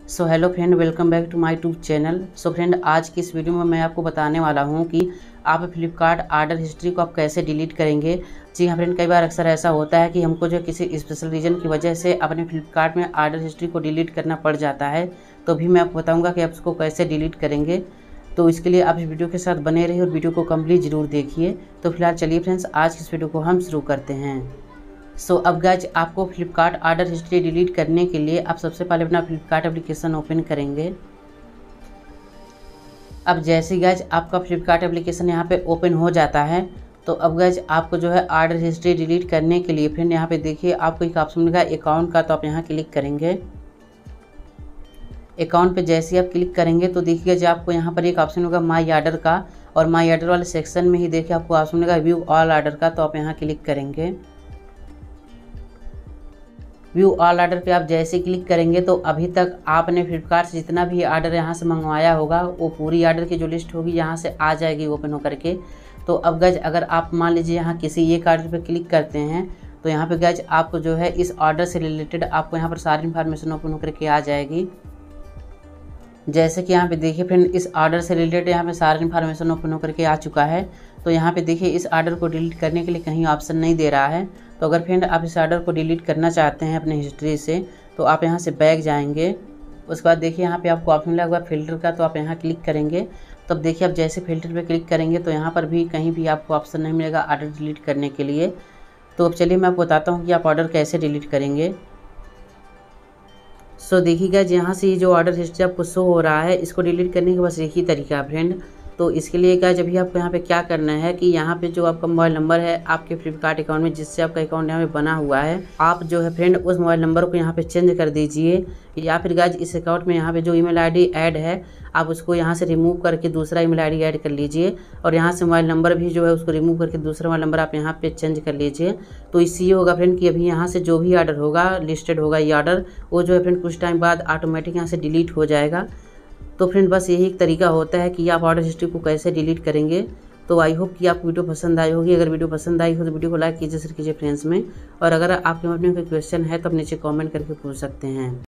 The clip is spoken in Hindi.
So hello friend, welcome back to my YouTube channel. So friend, आज की इस वीडियो में मैं आपको बताने वाला हूं कि आप फ्लिपकार्ट आर्डर हिस्ट्री को आप कैसे डिलीट करेंगे। जी हाँ फ्रेंड, कई बार अक्सर ऐसा होता है कि हमको जो किसी स्पेशल रीज़न की वजह से अपने फ्लिपकार्ट में आर्डर हिस्ट्री को डिलीट करना पड़ जाता है, तो भी मैं आपको बताऊँगा कि आप उसको कैसे डिलीट करेंगे। तो इसके लिए आप इस वीडियो के साथ बने रहिए और वीडियो को कम्प्लीट ज़रूर देखिए। तो फिलहाल चलिए फ्रेंड्स, आज की इस वीडियो को हम शुरू करते हैं। सो अब गाइज, आपको फ्लिपकार्ट आर्डर हिस्ट्री डिलीट करने के लिए आप सबसे पहले अपना फ्लिपकार्ट एप्लीकेशन ओपन करेंगे। अब जैसे ही गाइज आपका फ्लिपकार्ट एप्लीकेशन यहाँ पे ओपन हो जाता है, तो अब गाइज आपको जो है आर्डर हिस्ट्री डिलीट करने के लिए फ्रेंड यहाँ पे देखिए आपको एक ऑप्शन मिलेगा अकाउंट का, तो आप यहाँ क्लिक करेंगे। अकाउंट पे जैसे ही आप क्लिक करेंगे तो देखिए जो आपको यहाँ पर एक ऑप्शन होगा माई आर्डर का, और माई आर्डर वाले सेक्शन में ही देखिए आपको ऑप्शन मिलेगा व्यू ऑल आर्डर का, तो आप यहाँ क्लिक करेंगे। व्यू ऑल आर्डर पे आप जैसे क्लिक करेंगे तो अभी तक आपने फ्लिपकार्ट से जितना भी आर्डर यहाँ से मंगवाया होगा वो पूरी आर्डर की जो लिस्ट होगी यहाँ से आ जाएगी ओपन होकर के। तो अब गज अगर आप मान लीजिए यहाँ किसी एक आर्डर पे क्लिक करते हैं तो यहाँ पे गज आपको जो है इस ऑर्डर से रिलेटेड आपको यहाँ पर सारी इन्फॉर्मेशन ओपन होकर के आ जाएगी। जैसे कि यहाँ पे देखिए फ्रेंड, इस ऑर्डर से रिलेटेड यहाँ पे सारी इन्फॉर्मेशन ओपन होकर के आ चुका है। तो यहाँ पे देखिए इस ऑर्डर को डिलीट करने के लिए कहीं ऑप्शन नहीं दे रहा है। तो अगर फ्रेंड आप इस ऑर्डर को डिलीट करना चाहते हैं अपने हिस्ट्री से, तो आप यहाँ से बैक जाएंगे। उसके बाद देखिए यहाँ पे आपको ऑप्शन मिला हुआ फिल्टर का, तो आप यहाँ क्लिक करेंगे। तब देखिए आप जैसे फिल्टर पे क्लिक करेंगे तो यहाँ पर भी कहीं भी आपको ऑप्शन नहीं मिलेगा ऑर्डर डिलीट करने के लिए। तो अब चलिए मैं आपको बताता हूँ कि आप ऑर्डर कैसे डिलीट करेंगे। सो देखिएगा यहाँ से जो ऑर्डर हिस्ट्री आपको शो हो रहा है, इसको डिलीट करने का बस एक ही तरीका है फ्रेंड। तो इसके लिए क्या, जब भी आपको यहाँ पे क्या करना है कि यहाँ पे जो आपका मोबाइल नंबर है आपके फ्लिपकार्ट अकाउंट में, जिससे आपका अकाउंट यहाँ पे बना हुआ है, आप जो है फ्रेंड उस मोबाइल नंबर को यहाँ पे चेंज कर दीजिए। या फिर गाइज इस अकाउंट में यहाँ पे जो ईमेल आईडी ऐड है आप उसको यहाँ से रिमूव करके दूसरा ईमेल आईडी ऐड कर लीजिए, और यहाँ से मोबाइल नंबर भी जो है उसको रिमूव करके दूसरा मोबाइल नंबर आप यहाँ पे चेंज कर लीजिए। तो इससे ये होगा फ्रेंड कि अभी यहाँ से जो भी ऑर्डर होगा लिस्टेड होगा ये ऑर्डर, वो जो है फ्रेंड कुछ टाइम बाद ऑटोमेटिक यहाँ से डिलीट हो जाएगा। तो फ्रेंड बस यही एक तरीका होता है कि आप ऑर्डर हिस्ट्री को कैसे डिलीट करेंगे। तो आई होप कि आपको वीडियो पसंद आई होगी। अगर वीडियो पसंद आई हो तो वीडियो को लाइक कीजिए, शेयर कीजिए फ्रेंड्स में। और अगर आपके मन में कोई क्वेश्चन है तो आप नीचे कमेंट करके पूछ सकते हैं।